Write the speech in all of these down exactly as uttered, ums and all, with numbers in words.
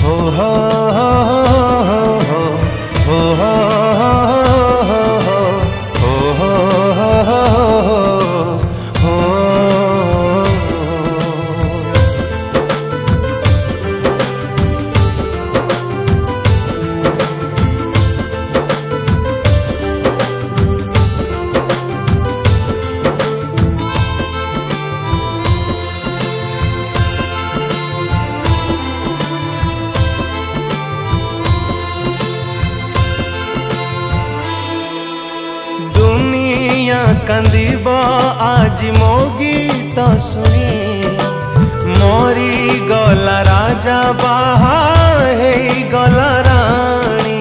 हो हो हो हो हो हो कंदीब आज मो गीत सुनी मोरी गला राजा बाहा हे गला रानी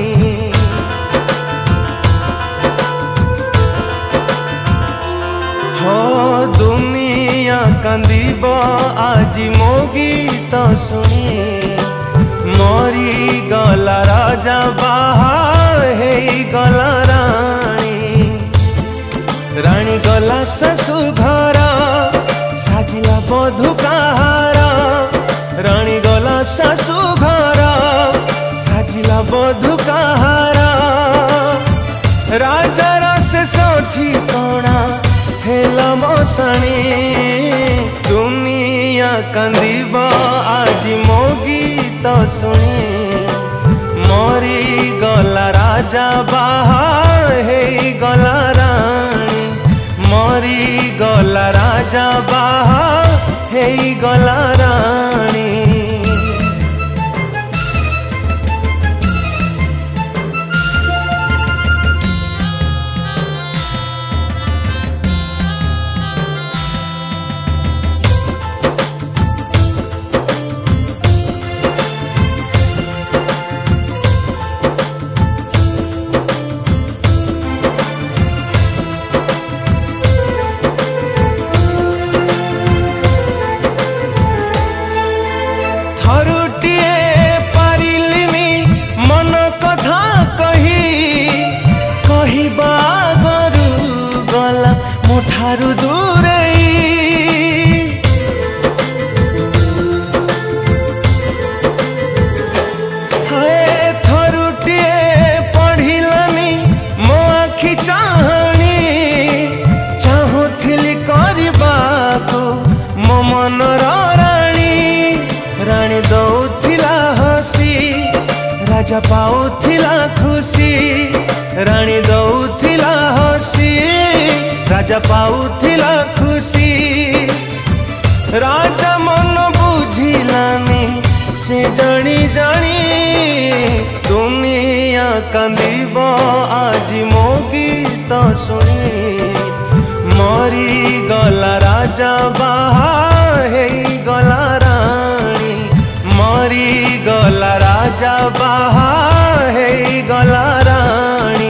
हो दुनिया कंदीब आज मो गीत सुनी मोरी गला राजा बाहा हे गला रानी रानी गला ससु घर साजिला बधु कहार रानी गला ससु घर साजिला बधु कहार राजा से ठी कणा हेला मसाणी दुनिया कंदीब आज मो गीत सुनी मोरी गला राजा बाहा हे गला रानी मोरी गला राजा बाहा हे गला रानी ठारू दूरे हाय थरुटिए पढ़िलानी मो आखि चाहनी चाहूथिली करबाको मो मनर रानी रानी दौथिला हसी राजा पाउथिला खुशी रानी दौथिला हसी राजा पाउथिला खुशी राजा मन बुझिलानी से जानी जानी दुनिया कंदीब आज मो गीत सुनी मोरी गला राजा बाहा हे गला रानी मोरी गला राजा बाहा हे गला रानी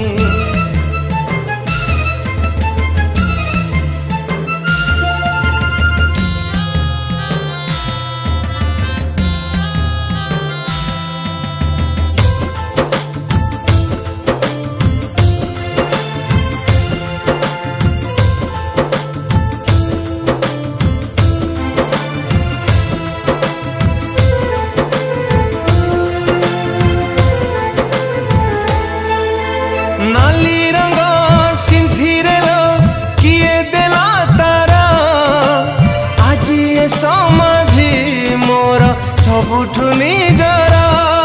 नाली रंग सिंथिरे लो किए देला तारा आज ये समाधि मोर सबुठु निजरा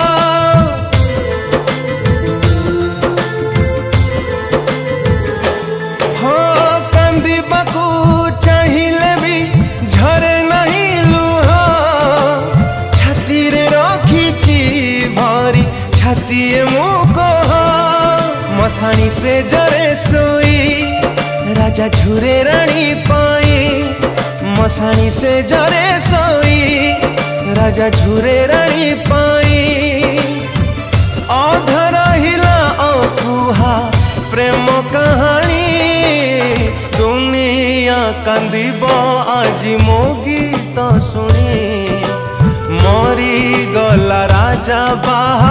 हो कंदीबाकू चाहिए भी झरे नहीं लुह छाती रे रखीची भरी छाती मुख मसाणी से जरे सोई राजा झुरे रानी पाई मसाणी से जरे सोई राजा झुरे रानी पाई अधर हिला अकुहा प्रेम कहानी दुनिया कंदीब आज मो गीत सुनी मोरी गला राजा बाहा